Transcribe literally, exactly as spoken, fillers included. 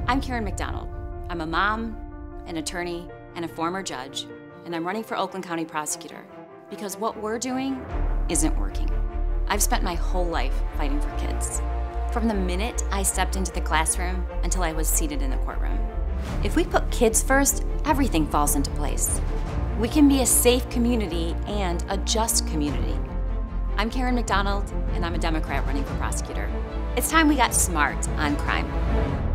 I'm Karen McDonald. I'm a mom, an attorney, and a former judge, and I'm running for Oakland County Prosecutor because what we're doing isn't working. I've spent my whole life fighting for kids, from the minute I stepped into the classroom until I was seated in the courtroom. If we put kids first, everything falls into place. We can be a safe community and a just community. I'm Karen McDonald, and I'm a Democrat running for prosecutor. It's time we got smart on crime.